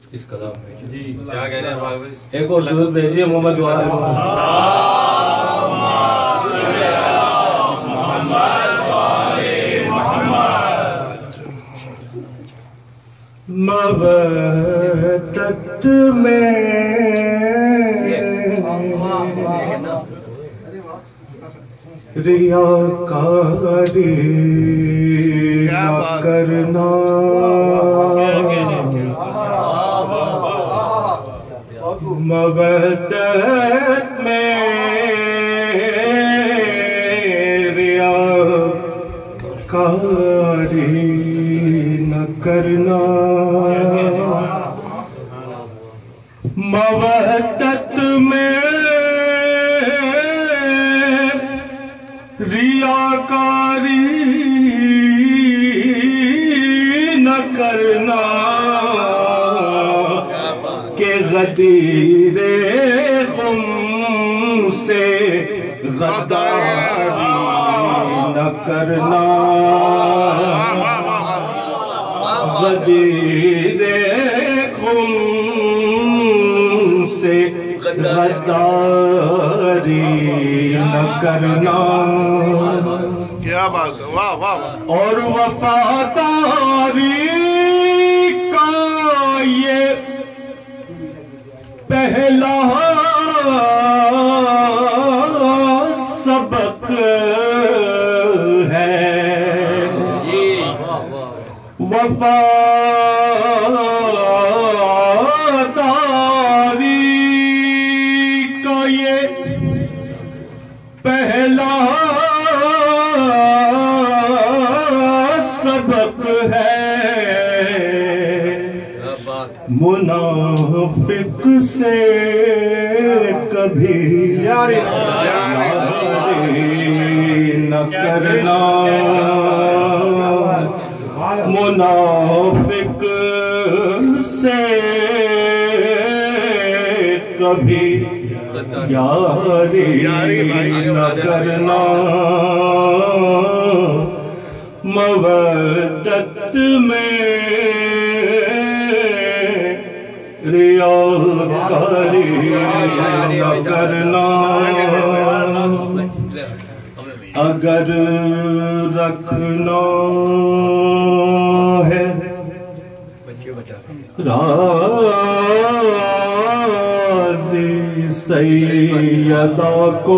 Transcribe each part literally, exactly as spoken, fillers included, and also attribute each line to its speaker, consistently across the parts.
Speaker 1: اس کلام میں
Speaker 2: جی کیا کہہ رہے ہیں بھائی؟
Speaker 1: ایک اور درود بھیجیے محمد وآل مودت میں ریاکاری نہ کرنا، مودت میں ریاکاری نہ کرنا، مودت میں ریاکاری نہ کرنا، کہ غدیر خم سے غداری نہ کرنا، غدیر خم سے غداری نہ کرنا،
Speaker 3: کیا بات ہے، واہ واہ واہ،
Speaker 1: اور وفاداری کا یہ پہلا سبق ہے، وفاداری کا یہ پہلا سبق ہے، منافق سے کبھی یاری نہ کرنا، منافق سے کبھی یاری نہ کرنا، مودت میں ریاکاری نہ کرنا، اگر رکھنا ہے راضی سیدہ کو،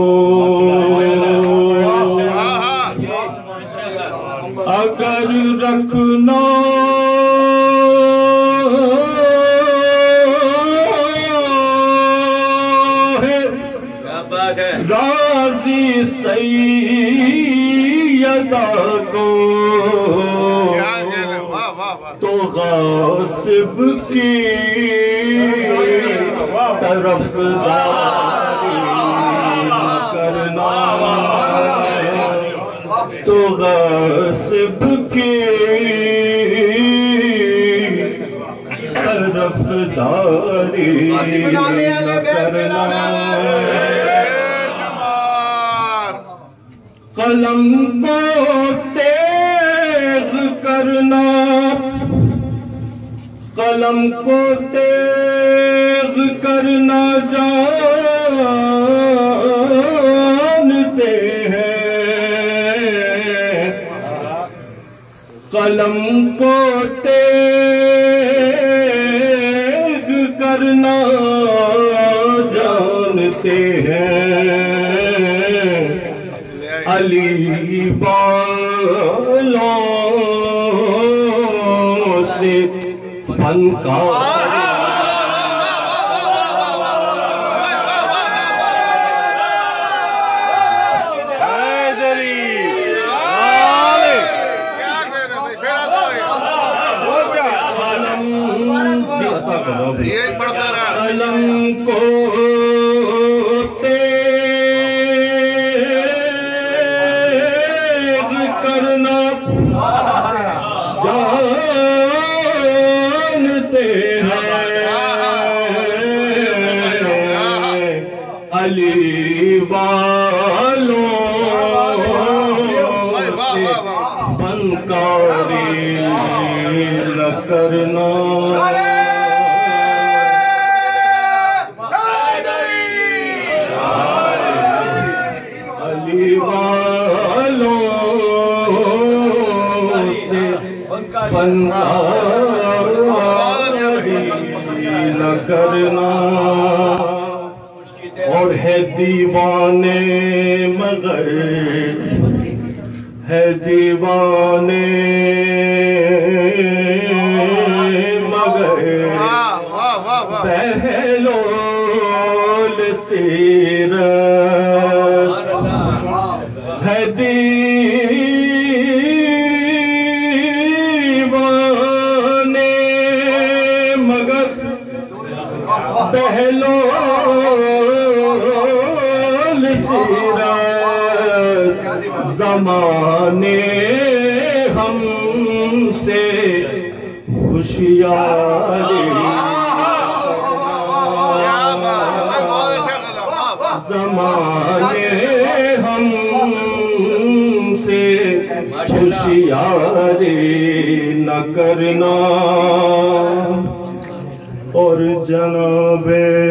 Speaker 1: اگر رکھنا ہے راضی سیدہ کو، تو غاصب کی طرف زاری نہ کرنا، تو غاصب کی طرف داری نہ کرنا، قلم کو تیز کرنا، قلم کو تیز کرنا جانتے ہیں، قلم کو تیز کرنا جانتے ہیں، علی والوں سے فنکار قلم کو تیز کرنا جانتے ہیں، علی والوں سے فنکاری نہ کرنا، والوں سے فنکاری نہ کرنا اور ہے دیوانے مگر ہے دیوانے مگر بہلول سیرت ہے دیوانے مگر بہلول سیرت زمانے ہم سے ہوشیاری زمانے ہم سے ہوشیاری نہ کرنا اور جناب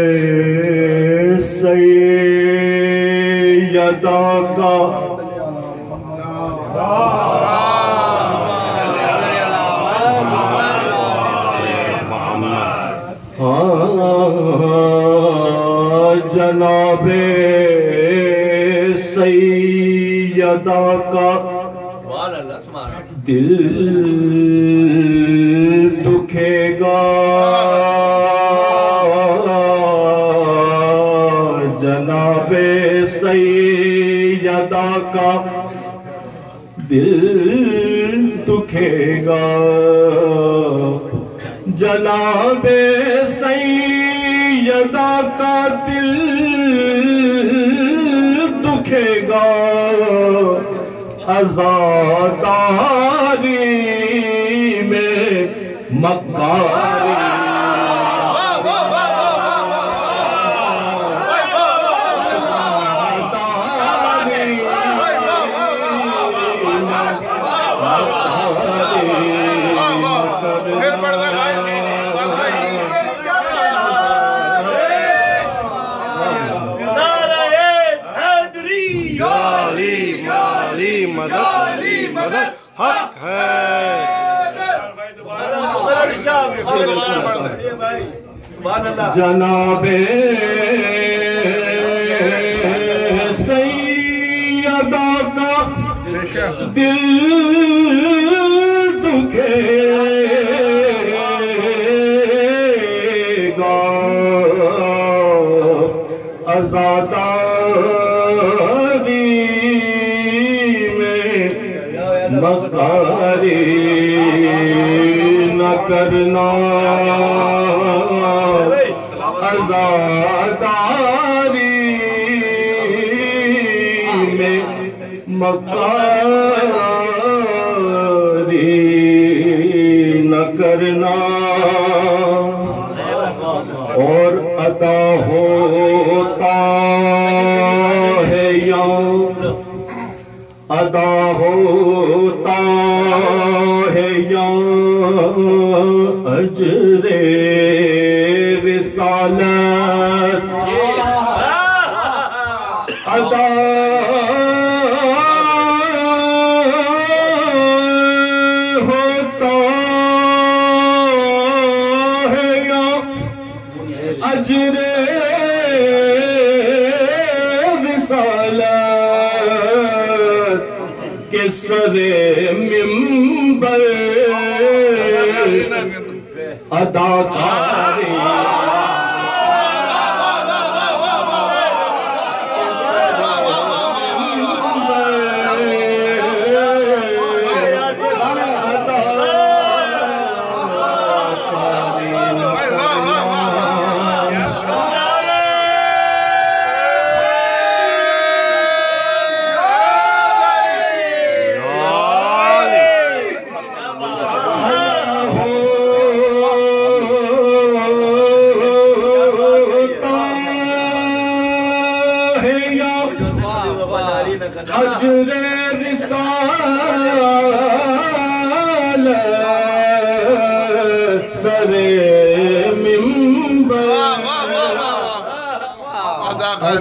Speaker 1: سیدہ کا جناب سیدہ کا دل دکھے گا جناب سیدہ کا دل دکھے گا جناب سیدہ کا دل دکھے گا عزاداری میں مکاری
Speaker 3: مدد حق ہے
Speaker 1: جناب سیدہ کا دل دکھے گا عزاداری میں مکاری نہ کرنا عزاداری میں مکاری نہ کرنا اور عطا ہوتا ہے یا ادا ہوتا ہے یا اجر رسالت ادا ہوتا ہے یا اجر رسالت کے سر ممبر اداکاری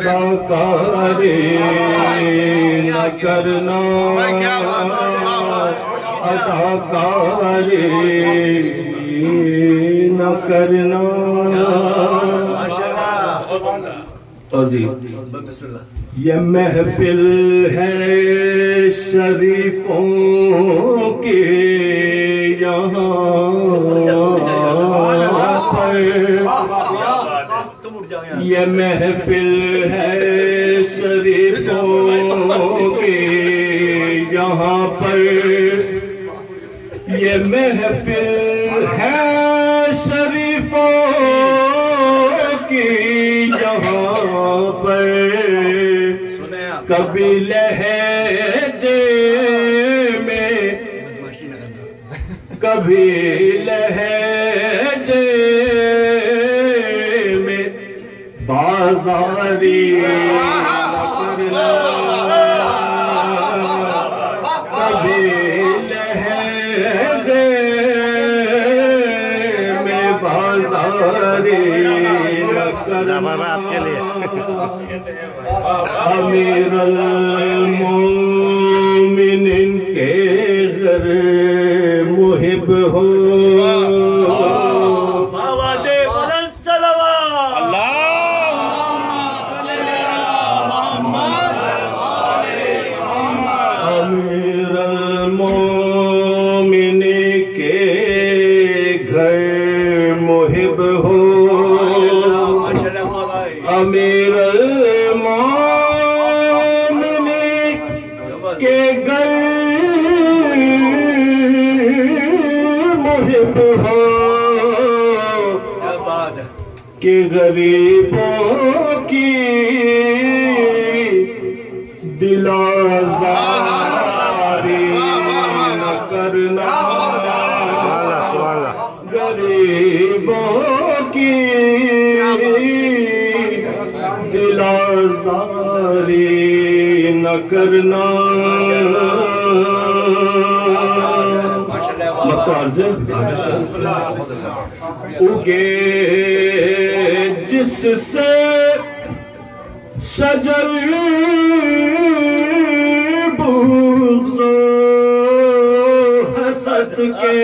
Speaker 1: اداکاری نہ کرنا اداکاری نہ کرنا اور جی یہ محفل ہے شریفوں کی یہاں پر یہ محفل ہے شریفوں کی یہاں پر یہ محفل ہے شریفوں کی یہاں پر کبھی لہجے میں کبھی لہجے میں بازاری کبھی لہجے میں بازاری
Speaker 3: آپ کے لیے
Speaker 1: امیر المومنین کے گھر محب ہو امیر المومنین کے گھر محب ہو امیر المومنین کے گھر محب ہو کہ غریبوں کی دل آزاری نہ کرنا غریبوں کی دل آزاری نہ کرنا اگے جس سے شجر بغض و حسد کے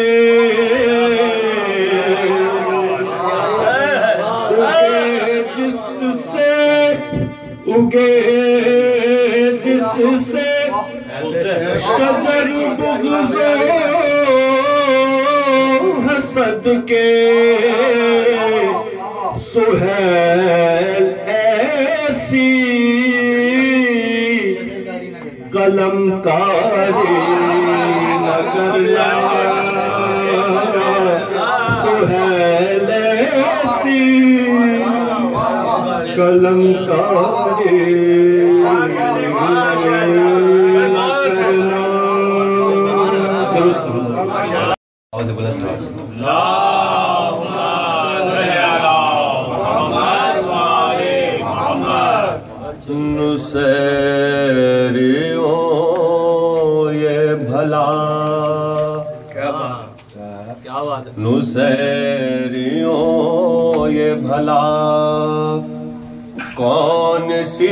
Speaker 1: جس سے اگے جس سے شجر بغض و حسد کے سہیل ایسی قلم کاری نہ کرنا سہیل ایسی قلم کاری نہ کرنا نصیریوں یہ بھلا نصیریوں یہ بھلا کون سی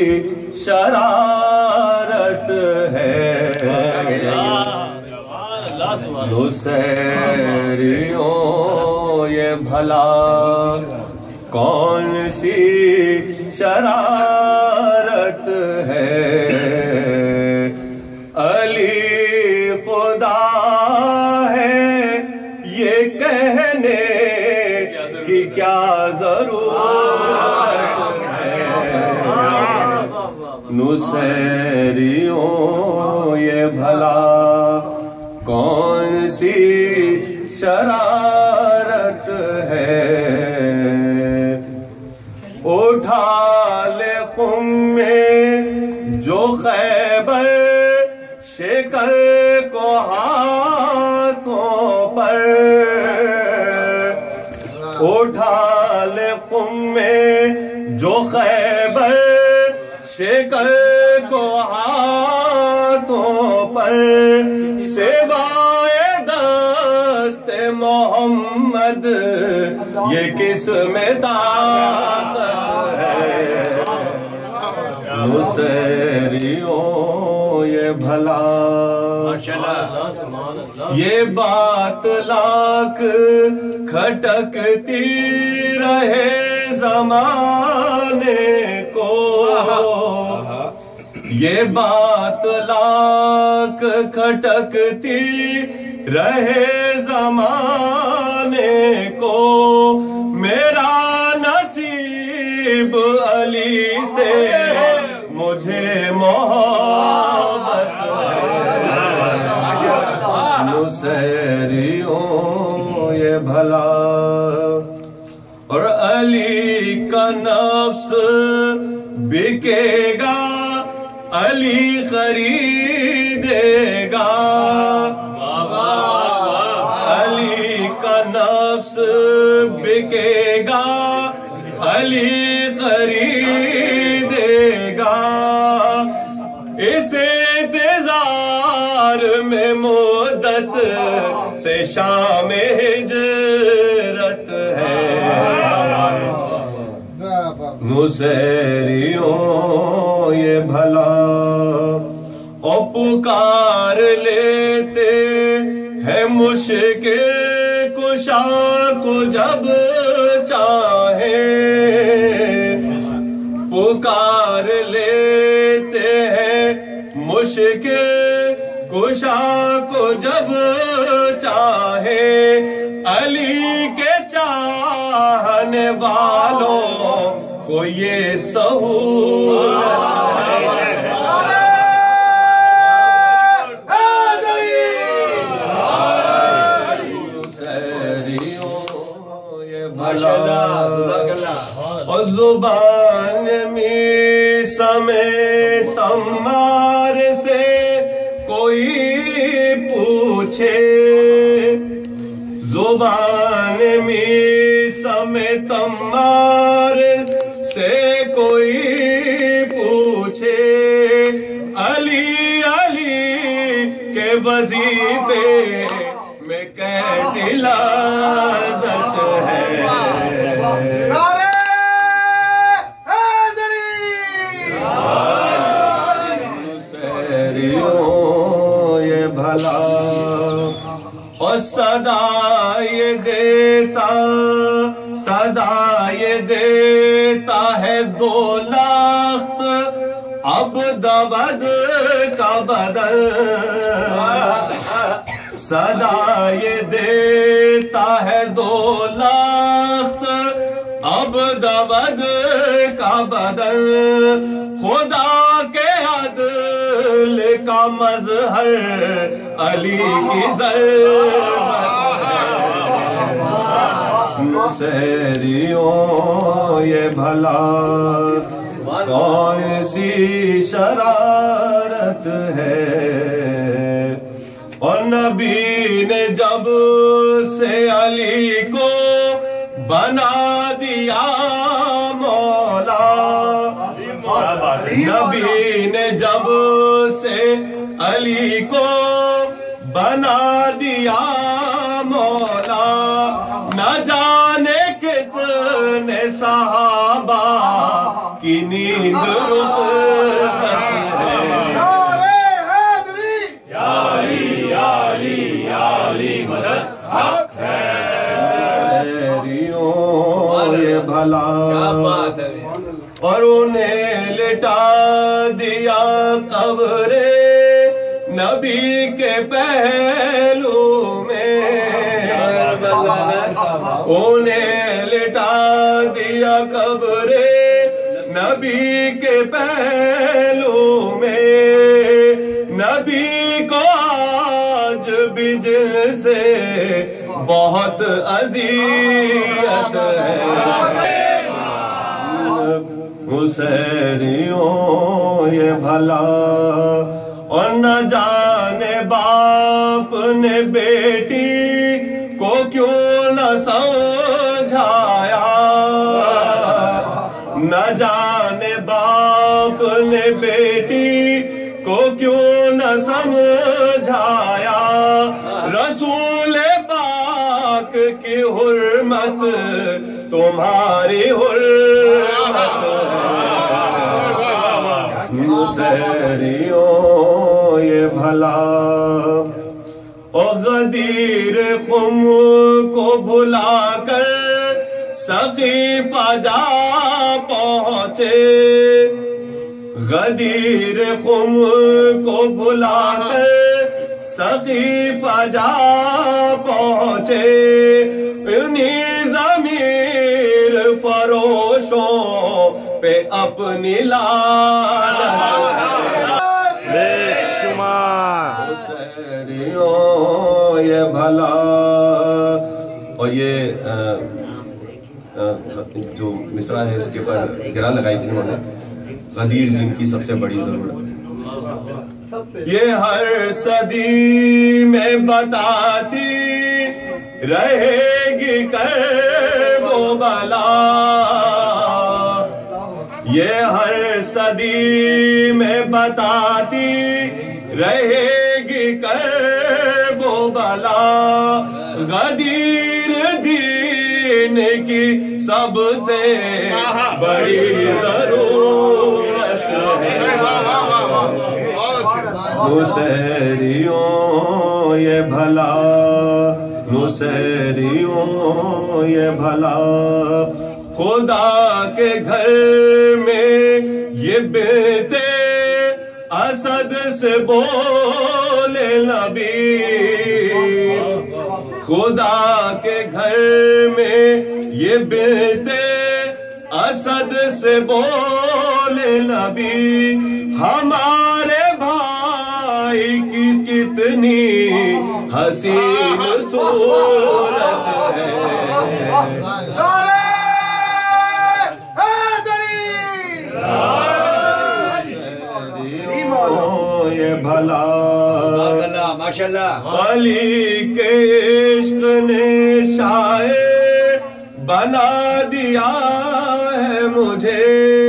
Speaker 1: شرارت ہے نصیریوں یہ بھلا کون سی شرارت ہے علی خدا ہے یہ کہنے کی کیا ضرورت ہے نصیریوں یہ بھلا کون سی شرارت ہے اٹھا لے خم میں جو خیبر شکر کو ہاتھوں پر اٹھا لے خم میں جو خیبر شکر کو ہاتھوں پر سوائے دست محمد یہ کس میں طاقت ہے نصیریوں یہ بھلا یہ بات لاکھ کھٹکتی رہے زمانے کو یہ بات لاکھ کھٹکتی رہے زمانے کو میرا نصیب علی سے مجھے محبت ہے نصیریوں یہ بھلا اور علی کا نفس بکے گا علی خریدے گا علی کا نفس بکے گا علی خریدے گا اس انتظار میں مدت سے شام ہجرت ہے نصیریوں یہ بھلا اور پکار لیتے ہیں مشکل کشا کو جب چاہے پکار لیتے ہیں مشکل کشا کو جب چاہے علی کے چاہنے والوں کو یہ سہولت اور زبان میسا میں تمار سے کوئی پوچھے زبان میسا میں تمار سے کوئی پوچھے علی علی کے وظیفے میں کیسی لذت ہے یہ بھلا اور صدا یہ دیتا صدا یہ دیتا ہے دو لخت عبد ود کا بدل صدا یہ دیتا ہے دو لخت عبد ود کا بدل خدا کے عدل کا مظہر علی کی ضربت ہے نصیریوں یہ بھلا کون سی شرارت ہے اور نبی نے جب سے علی کو بنا دیا مولا نبی نے جب سے علی کو بنا دیا مولا نہ جانے کتنے صحابہ کی نیند رخصت ہے یا علی یا علی یا علی مدد حق ہے یہ بھلا اور انہیں لٹا دیا قبر نبی کے پہلو میں انہیں لٹا دیا قبر نبی کے پہلو میں نبی کو آج بھی جن سے بہت اذیت ہے نصیریوں یہ بھلا اور نہ جانے باپ نے بیٹی کو کیوں نہ سمجھایا نہ جانے باپ نے بیٹی کو کیوں نہ سمجھایا رسول پاک کی حرمت تمہاری حرمت
Speaker 2: نصیریوں یہ بھلا او غدیر خم کو بھلا کر سقیفہ جا پہنچے غدیر خم کو بھلا کر سقیفہ جا پہنچے انہی ضمیر فروشوں پہ اپنی لعنت
Speaker 3: بے شمار
Speaker 2: نصیریوں یہ بھلا. اور یہ جو مصرع ہے اس کے پر گرا لگائی تھی انہوں نے غدیر دین کی سب سے بڑی ضرورت. یہ ہر صدی میں بتاتی رہے گی کرب و بلا یہ ہر صدی میں بتاتی رہے گی کرب و بلا غدیر دین کی سب سے بڑی ضرورت ہے. نصیریوں یہ بھلا نصیریوں یہ بھلا خدا کے گھر میں یہ بیٹے اسد سے بولے نبی خدا کے گھر میں یہ بیٹے اسد سے بولے نبی ہمارے بھائی کی کتنی حسین صورت ہے. یہ بھلا علی کے عشق نے شاعر بنا دیا ہے مجھے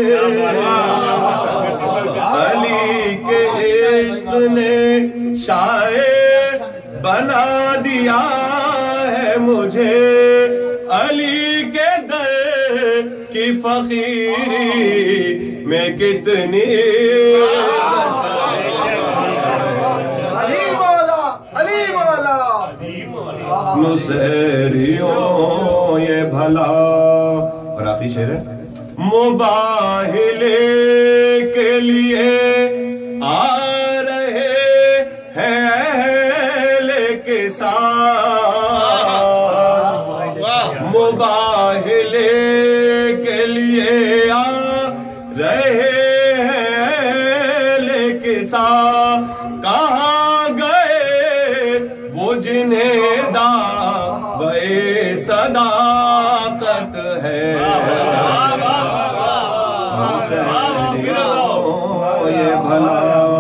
Speaker 2: علی کے عشق نے شاعر بنا دیا ہے مجھے علی کے در کی فقیری میں کتنی نصیریوں یہ بھلا. اور آخری شعر ہے مباہلے کے لیے آ رہے ہیں اہل کے ساتھ مباہلے کے لیے آ رہے ہیں اہل کے ساتھ کہاں گئے وہ جنہیں دعوے صداقت ہے. یہ بھلا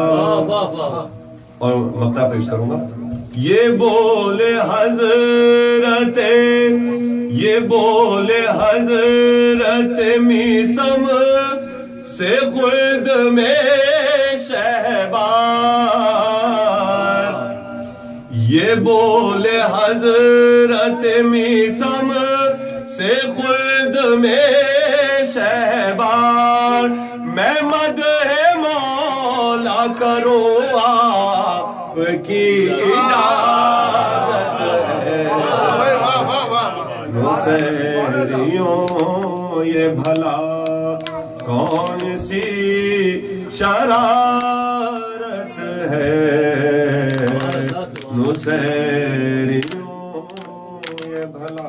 Speaker 2: اور مقطع پیش کروں گا. یہ بولے حضرت یہ بولے حضرت میثم سے خلد میں شہبار یہ بولے حضرت میثم سے خلد میں شہبار میں مدح مولا کروں آپ کی اجازت ہے. نصیریوں یہ بھلا کون سی شرارت ہے نصیریوں یہ بھلا.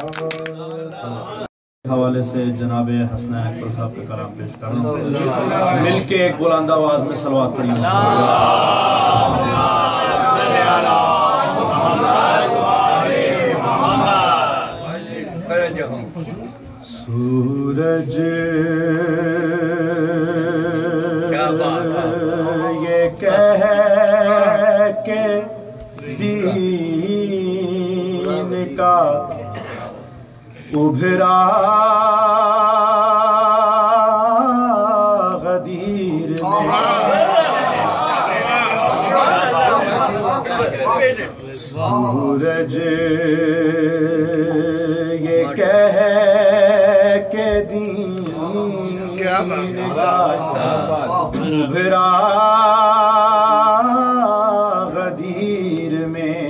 Speaker 4: حوالے سے جناب حسنین اکبر صاحب کا کلام پیش کرنا مل کے ایک بلند آواز میں صلوات پڑھیں. سورج یہ کہہ کے دین کا ابھرا غدیر سورج یہ کہہ کے دین کا ابھرا غدیر میں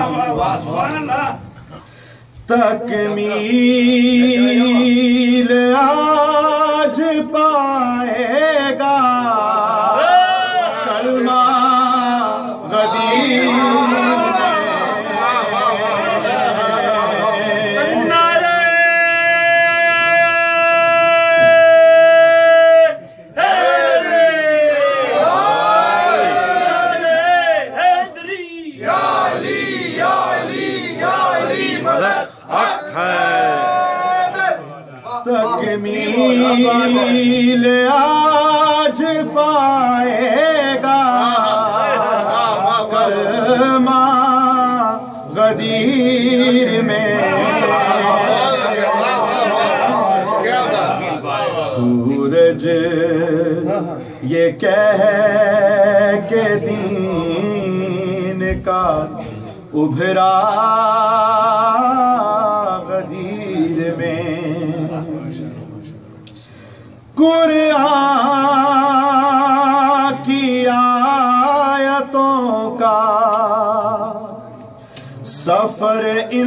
Speaker 4: تکمیل آج پائے گا کلمہ غدیر تکمیل آج پائے گا کلمہ غدیر میں سورج یہ کہہ کہ دین کا ابھرا غدیر میں قرآن کی آیتوں کا سفر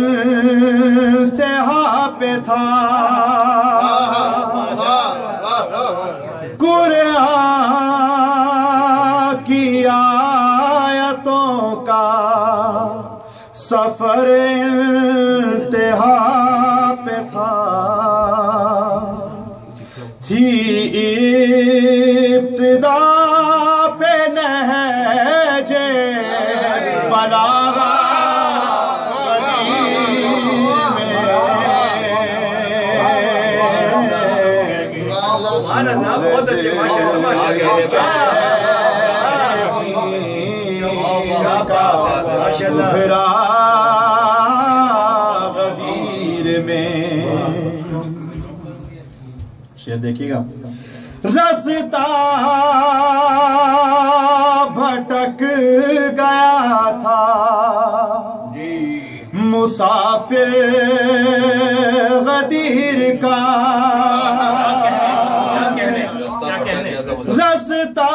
Speaker 4: انتہا پہ تھا قرآن کی آیتوں کا سفر انتہا پہ تھا تھی ابتدا پہ نہج بلاغہ قدیم میں بہت اچھے ماشاءاللہ ابھرا غدیر میں شعر دیکھیے گا رستہ بھٹک گیا تھا مسافر غدیر کا رستہ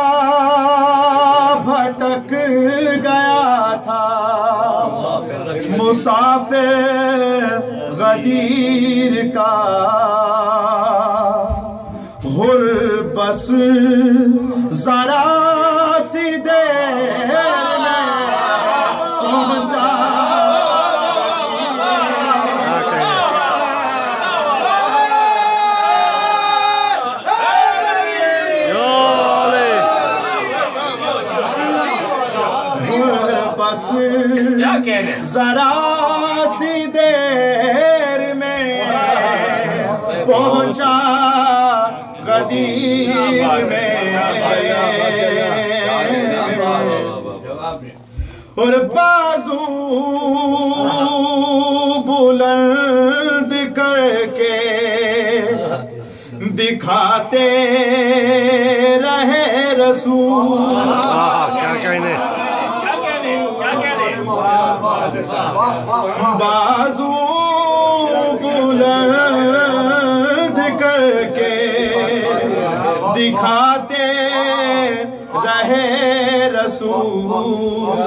Speaker 4: بھٹک گیا تھا مسافر غدیر کا ہر بس ذرا سی دیر میں پہنچا ذرا سی دیر میں پہنچا غدیر میں اور بازو بلند کر کے دکھاتے رہے رسول
Speaker 3: کیا کہنے
Speaker 4: بازو بلند کر کے دکھاتے رہے رسول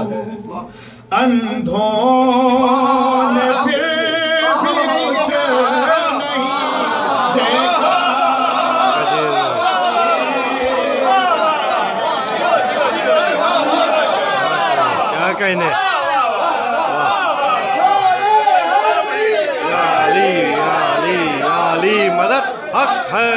Speaker 4: اندھوں نے پھر بھی کچھ نہیں دیکھا
Speaker 3: کیا کہنے مدد حق ہے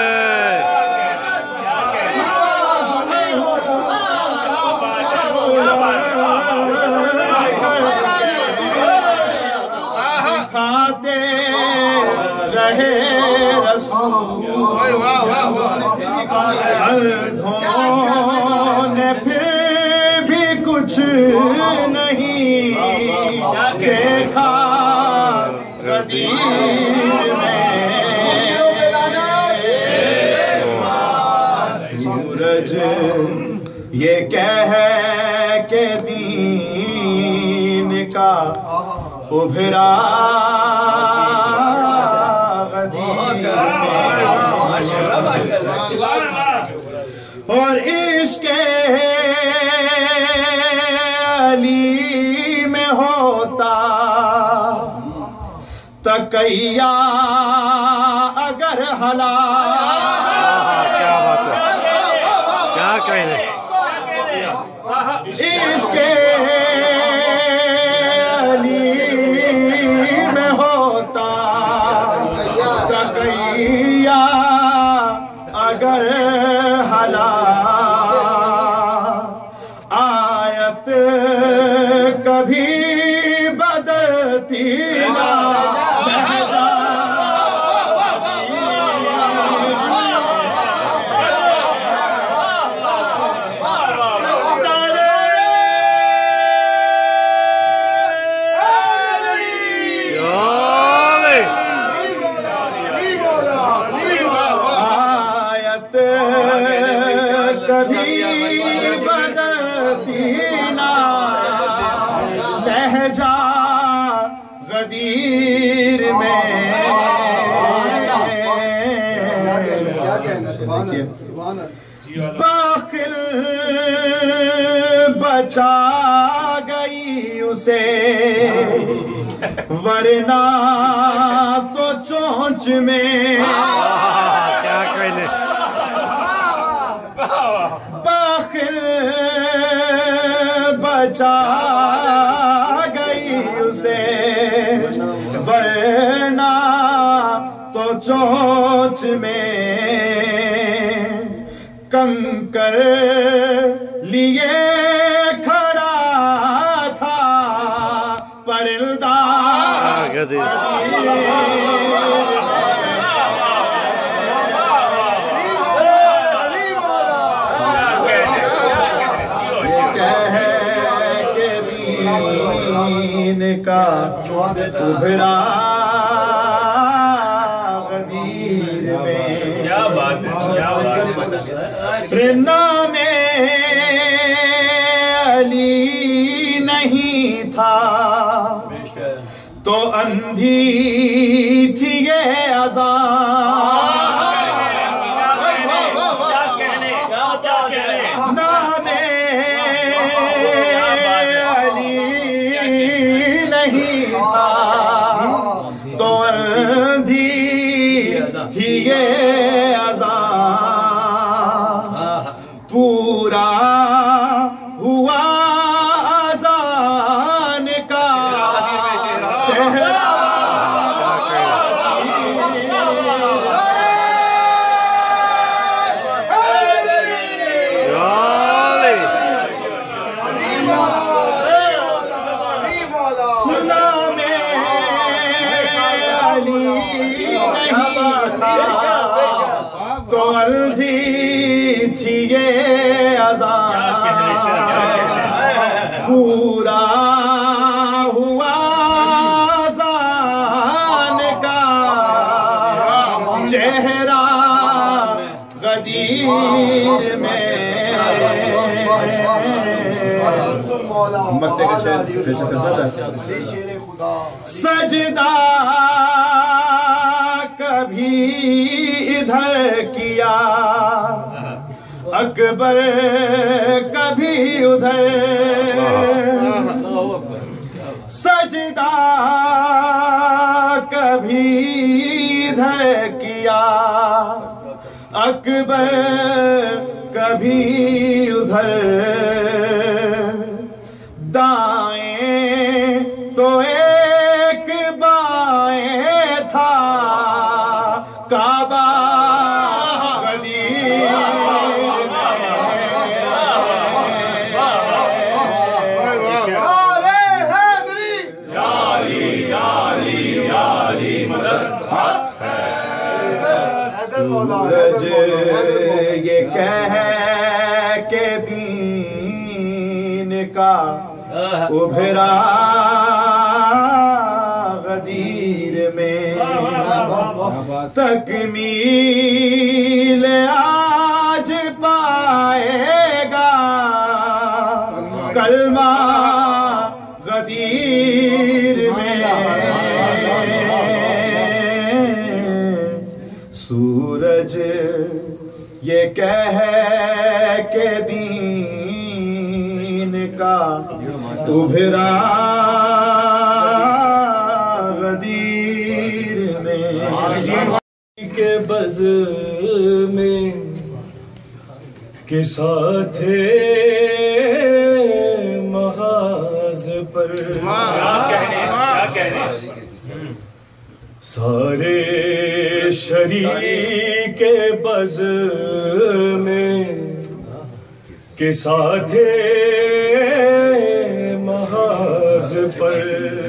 Speaker 3: کھاتے رہے رسول اندھوں نے پھر بھی کچھ نہیں دیکھا غدیر میں سورج یہ کہہ کہ دین کا ابھرا غدیر میں اور
Speaker 4: عشق علی میں ہوتا تقیہ اگر ہلاک،
Speaker 3: کیا بات ہے، کیا کہنے،
Speaker 4: عشق علی میں ہوتا تقیہ اگر ہلاک، آیت کبھی بدلتی نہ کبھی بدلتی نہ لہجہ غدیر میں، باخل بچا گئی اسے ورنہ تو چونچ میں،
Speaker 3: کیا کہنے،
Speaker 4: باخل بچا گئی اسے ورنہ تو چونچ میں، کنکر لیے کھڑا تھا پرندہ
Speaker 3: گدی
Speaker 4: کا ابھرا غدیر میں،
Speaker 1: کیا بات ہے، کیا بات ہے،
Speaker 4: نام علی نہیں تھا تو اندھی تھی یہ اذان، نام تو اندھی تھی یہ اذان، پورا ہوا اذان کا چہرہ، تو اندھی تھی یہ اذان، پورا ہوا اذان کا چہرہ غدیر میں، سجدہ کبھی ادھر کیا اکبر کبھی ادھر، سجدہ کبھی ادھر کیا اکبر کبھی ادھر، دائیں تو ایک بائیں تھا کعبہ غدیر سورج یہ کہہ کے دین کا ابھرا غدیر میں، تکمیل آج پائے گا کلمہ غدیر میں، سورج یہ کہہ کے دین
Speaker 5: का उभरा गदीर में
Speaker 6: के बज़ में के साथ महाज पर
Speaker 1: क्या कहने क्या कहने
Speaker 6: सारे शरीक बज़ में के साथ महाज पर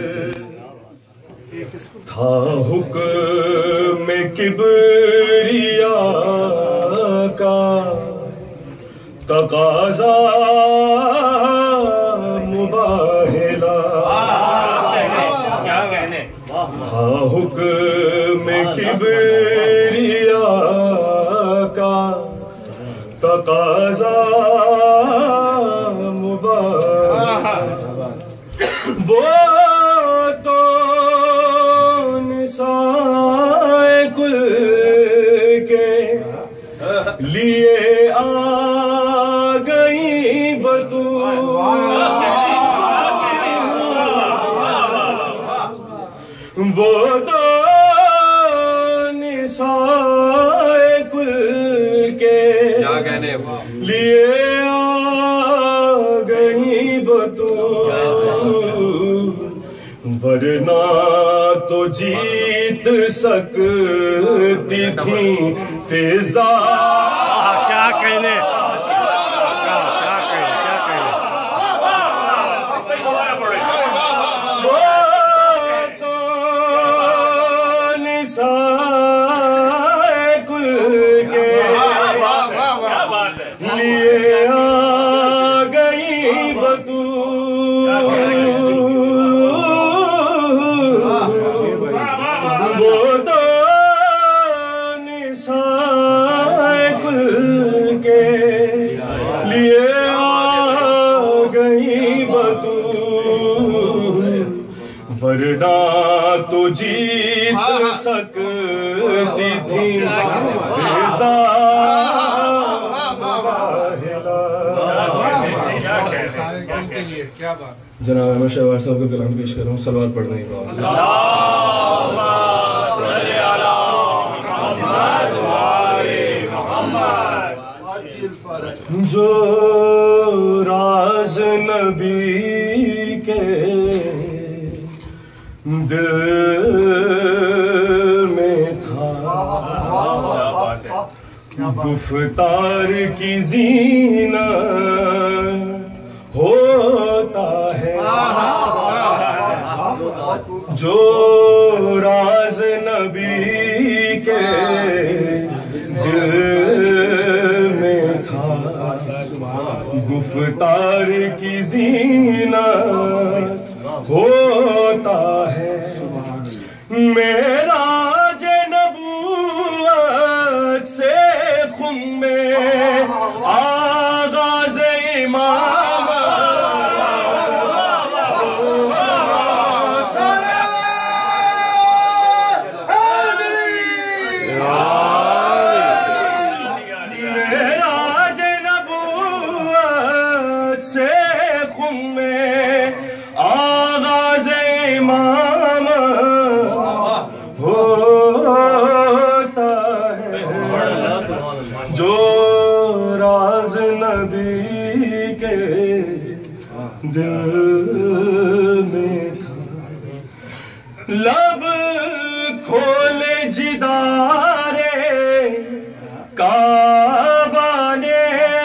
Speaker 6: था हुक्म किबरिया का तकाज़ा मुबाहिला
Speaker 1: क्या कहने
Speaker 6: था हुक्म किबरिया का तकाज़ा मुबाहिला वो तो निसाए कुल के लिए आ गई बतूल वो तो निसाए कुल के
Speaker 2: क्या कहने
Speaker 6: लिए आ गई बतूल वरना तो जीत सकती थी फिजा
Speaker 3: क्या कहने क्या क्या कहने क्या कहने
Speaker 6: वो तो निसाए कुल के लिए आ गई बतूल वो तो निसाए कुल के लिए आ गई बतूल वरना तो जीत सकती थी फिजा जनाब अहमद शहबाज साहब का कलाम पेश कर रहा हूँ सलवात पढ़ना ही जो राज नबी के दिल में था गुफ्तार की ज़ीनत होता है जो राज नबी के दिल में था गुफ्तार की ज़ीनत होता है मेरा नबूवत से खुम में आगाज़ इमाम दिल में था लब खोले जिदारे काबा ने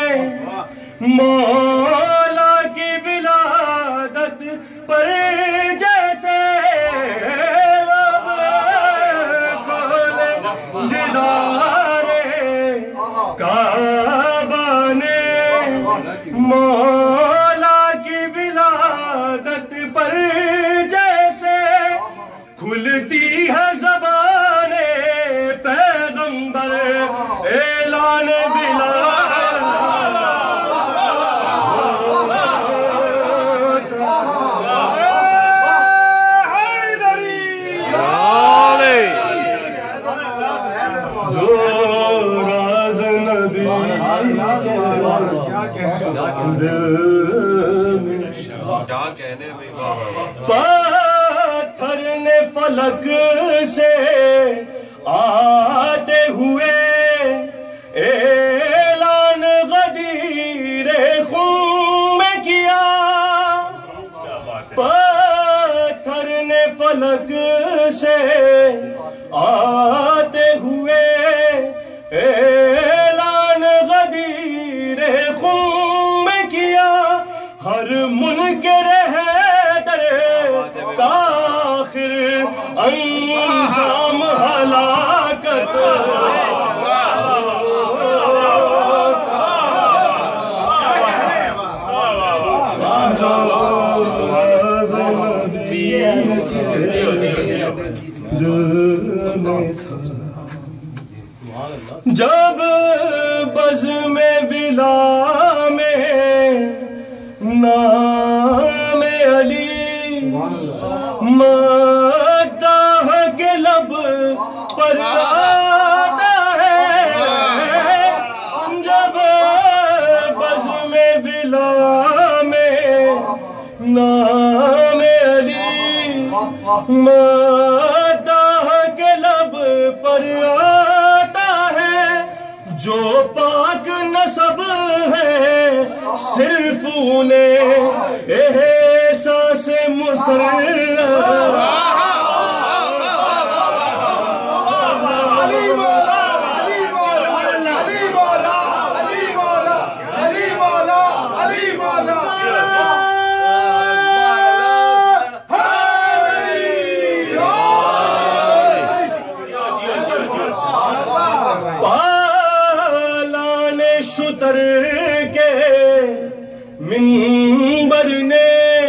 Speaker 6: मौला की विलादत पर जैसे लब खोले जिदारे काबा ने मौला की विलादत पर जैसे खुलती है ज़बाने पैगंबर ऐलान जो राज नबी दिल में
Speaker 2: کیا کہنے میں
Speaker 7: پتھر نے فلک سے آتے ہوئے اعلان غدیر خون میں کیا پتھر نے فلک سے آتے ہوئے اعلان غدیر خون میں کیا ہر منکر حیدر کا آخر انجام ہلاکت جب بزم ولا میں نام علی مداح کے لب پر آتا ہے جب بزم ولا میں نام علی مداح کے لب پر آتا ہے جو پاک نسب ہے صرف انہیں احساس مسرت
Speaker 1: علی مولا علی مولا علی مولا علی مولا علی مولا علی مولا
Speaker 7: شتر کے منبر نے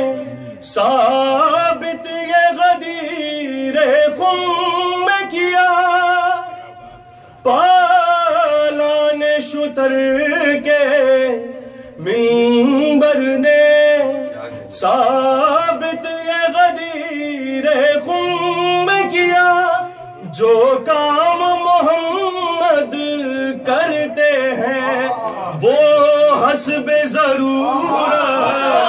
Speaker 7: ثابت یہ غدیر خم میں کیا پالان شتر کے منبر نے ثابت یہ غدیر خم میں کیا جو کام محمد کرتے ہیں وہ حسب ضرورت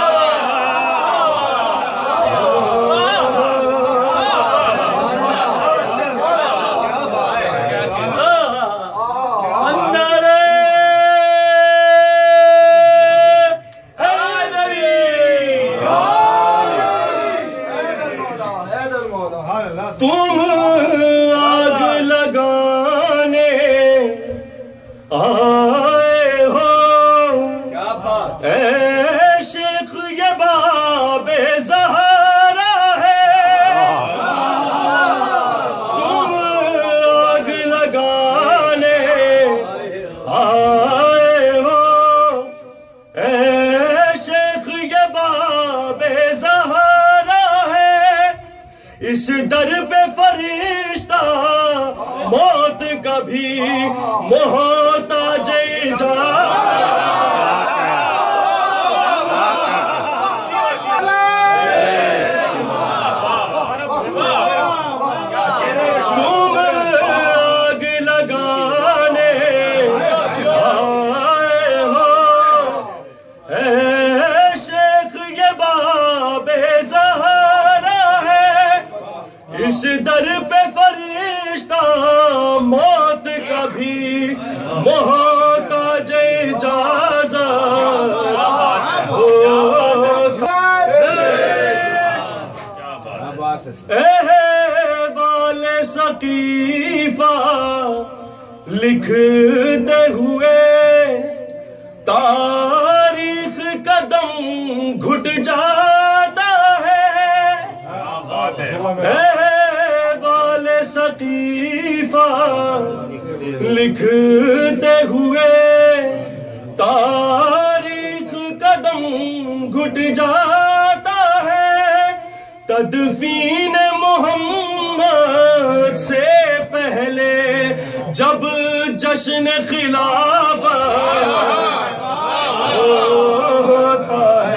Speaker 7: تم آگ لگانے آئے ہو اے شیخ یہ باب زہرا ہے تم آگ لگانے آئے ہو اے شیخ یہ باب زہرا ہے اس در پہ فرشتہ موت کبھی محتاج تم آگ لگانے آئے ہو اے شیخ یہ باب زہرا ہے اس در پہ فرشتہ موت کبھی محتاج اجازت احوال ثقیفہ لکھتے ہوئے تاریخ قدم گھٹ جاتا ہے احوال ثقیفہ لکھتے ہوئے تاریخ قدم گھٹ جاتا ہے تدفین محمد سے پہلے جب جشن خلافت ہوتا ہے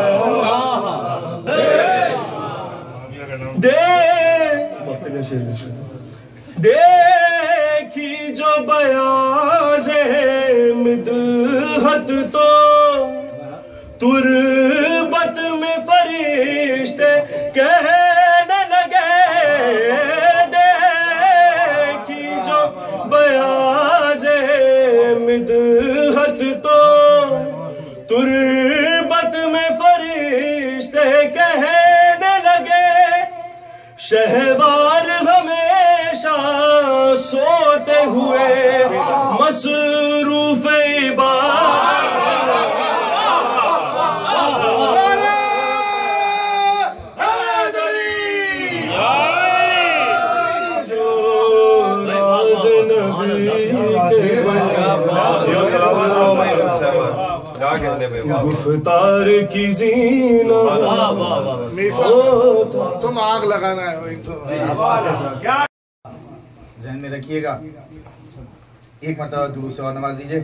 Speaker 7: دیکھی جو بیاض مدحت تو تربت میں فر کہنے لگے شہوار ہمیشہ سوتے ہوئے مصروف گفتار کی زینت
Speaker 1: تم آگ لگانا ہے
Speaker 8: ذہن میں رکھیے گا. ایک مرتبہ درود سے اور نواز دیجئے.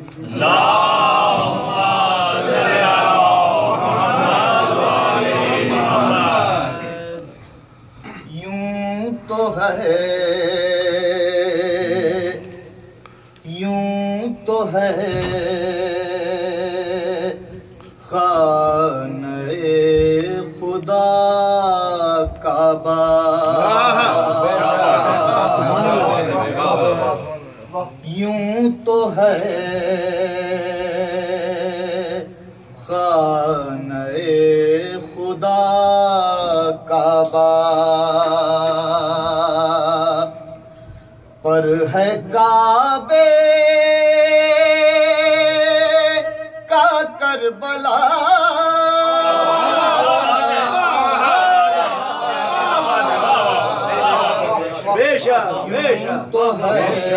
Speaker 8: یوں تو ہے یوں تو ہے خانہ خدا کعبہ یوں تو ہے خانہ خدا کعبہ پر ہے کعبے کا کربلا تو ہے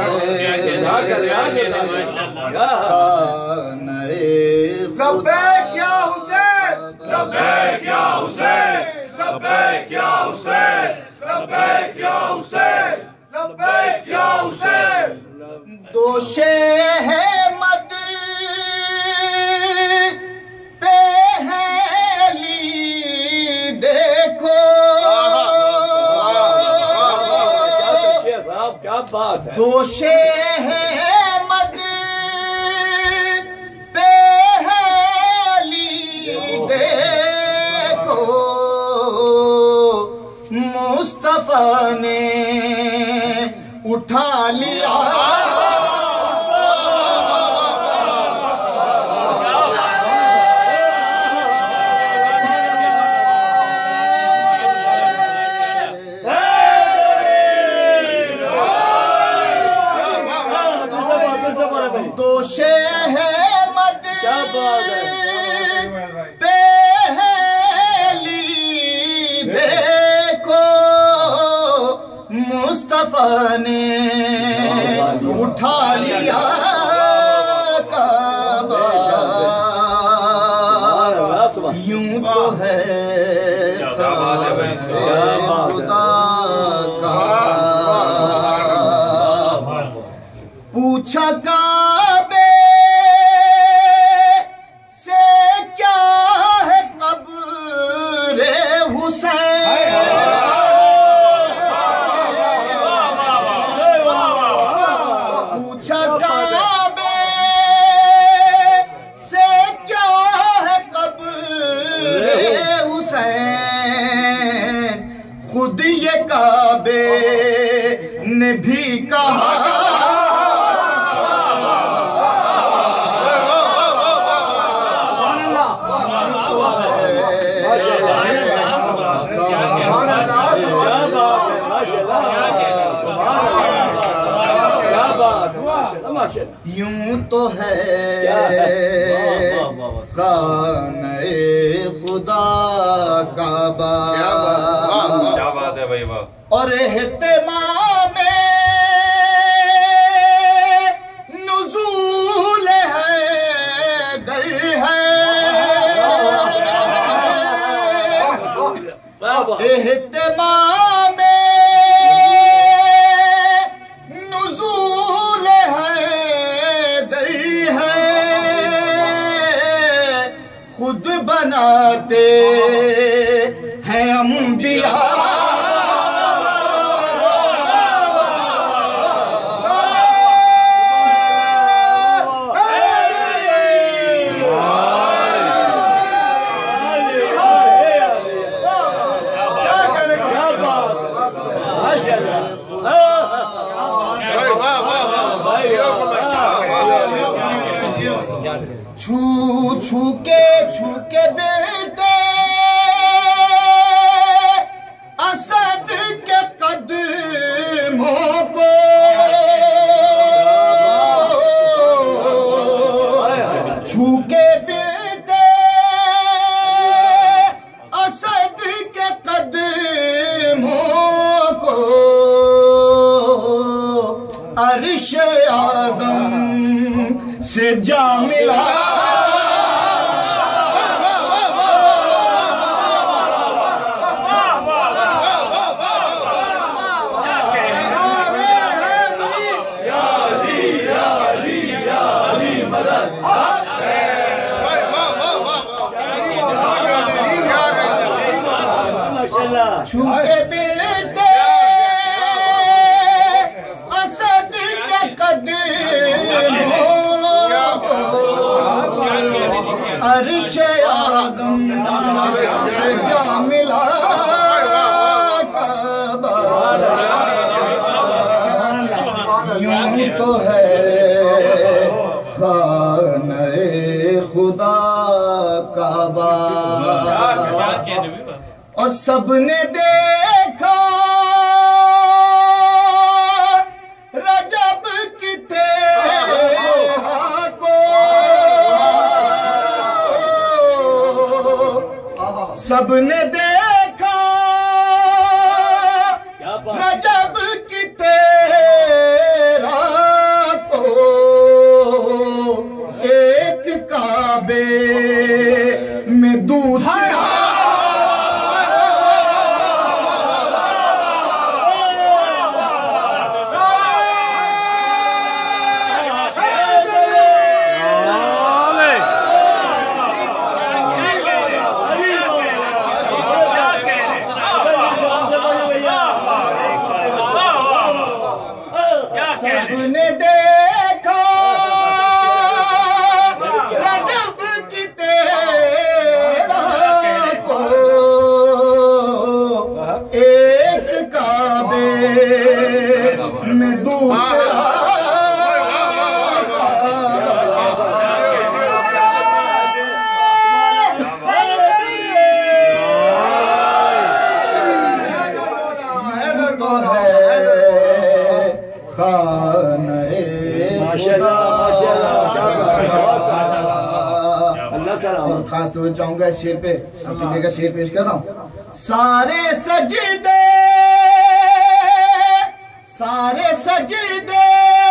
Speaker 1: لبیک یا حسین لبیک یا حسین لبیک یا حسین لبیک یا حسین لبیک یا حسین.
Speaker 8: دوشے ہے مد پہلی دیکھو
Speaker 7: کیا بات ہے.
Speaker 8: دوشے ہے مد پہلی دیکھو مصطفیٰ نے اٹھا لیا دوشے ہے مد پہلی دیکھو مصطفیٰ نے اٹھا لیا کعبہ یوں تو ہے خدا کعبہ. پوچھا کعبے سے کیا ہے قبر حسین پوچھا کعبے سے کیا ہے قبر حسین خود یہ کعبے نے بھی کہا یوں تو ہے خانہ خدا کعبہ.
Speaker 2: کیا بات ہے بھائی واہ.
Speaker 8: اور اہتمام نزول ہے در ہے اہتمام نزول ہے در ہے خود بناتے ہیں انبیاء چھو چھو کے چھو کے دلتے
Speaker 5: جا ملا چھوٹے بلتے اسد کے قدموں عرش اعظم سے جا ملا کعبہ یوں تو ہے خانہ خدا کعبہ اور سب نے دیکھا رجب کی تیرا کو سب نے دیکھا رجب کی تیرا کو ایک کعبے میں دوسرا خاص طور چاہوں گا اس شیر پہ اپنی کا شیر پیش کر رہا ہوں سارے سجدے سارے سجدے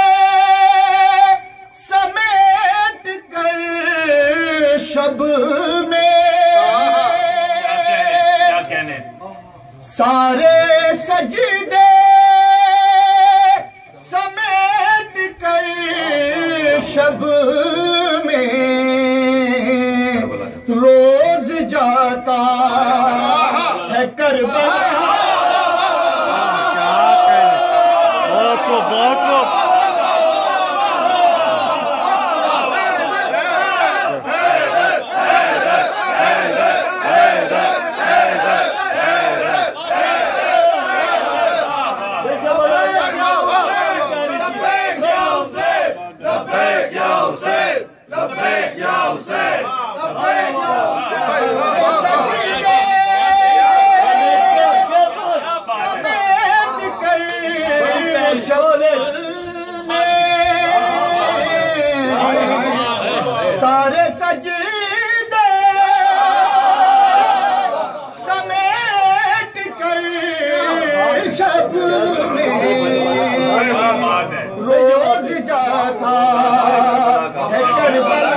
Speaker 5: سمیٹ کر شب میں سارے سجدے سمیٹ کر شب میں روز جاتا ہے کربلا
Speaker 3: بہت کو بہت کو
Speaker 5: سارے سجدے سمیٹ کر شب میں روز جاتا ہے کربلا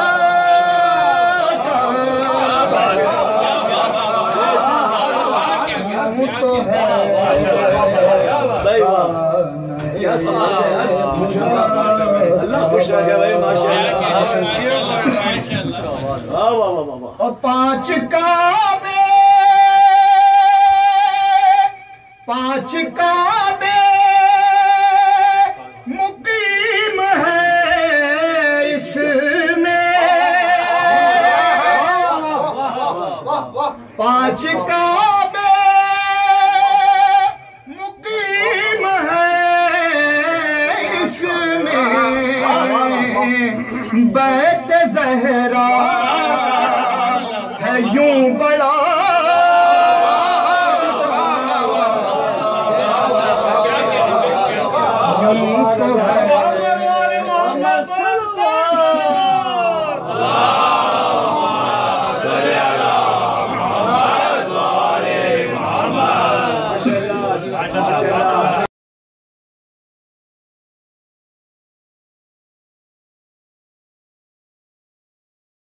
Speaker 5: تو ہے
Speaker 7: اللہ خوش رکھے بھائی ماشاءاللہ
Speaker 5: اور پانچ کعبے پانچ کعبے مقیم ہے اس میں پانچ کعبے مقیم ہے اس میں بیت زہرا ہے یوں بڑا